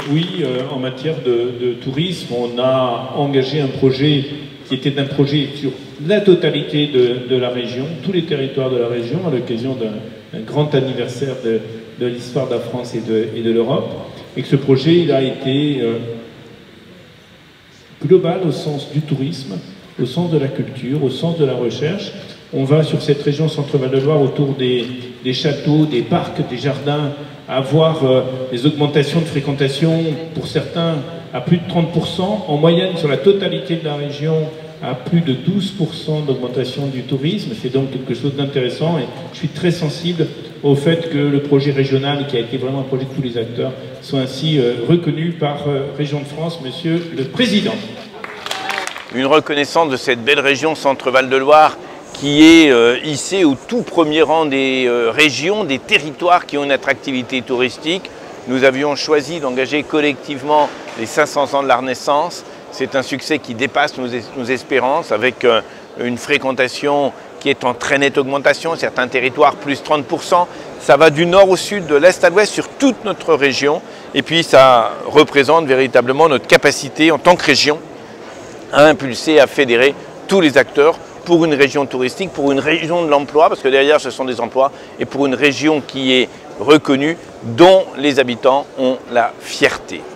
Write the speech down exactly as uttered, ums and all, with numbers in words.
oui, euh, en matière de, de tourisme, on a engagé un projet qui était un projet sur la totalité de, de la région, tous les territoires de la région, à l'occasion d'un grand anniversaire de, de l'histoire de la France et de, et de l'Europe. Et que ce projet, il a été euh, global au sens du tourisme, au sens de la culture, au sens de la recherche. On va sur cette région Centre-Val de Loire autour des, des châteaux, des parcs, des jardins, avoir euh, des augmentations de fréquentation pour certains à plus de trente pour cent, en moyenne sur la totalité de la région à plus de douze pour cent d'augmentation du tourisme. C'est donc quelque chose d'intéressant et je suis très sensible au fait que le projet régional, qui a été vraiment un projet de tous les acteurs, soit ainsi euh, reconnu par euh, Région de France, Monsieur le Président. Une reconnaissance de cette belle région Centre-Val de Loire qui est euh, hissée au tout premier rang des euh, régions, des territoires qui ont une attractivité touristique. Nous avions choisi d'engager collectivement les cinq cents ans de la Renaissance. C'est un succès qui dépasse nos, es nos espérances avec euh, une fréquentation qui est en très nette augmentation, certains territoires plus trente pour cent. Ça va du nord au sud, de l'est à l'ouest sur toute notre région. Et puis ça représente véritablement notre capacité en tant que région à impulser, à fédérer tous les acteurs pour une région touristique, pour une région de l'emploi, parce que derrière ce sont des emplois, et pour une région qui est reconnue, dont les habitants ont la fierté.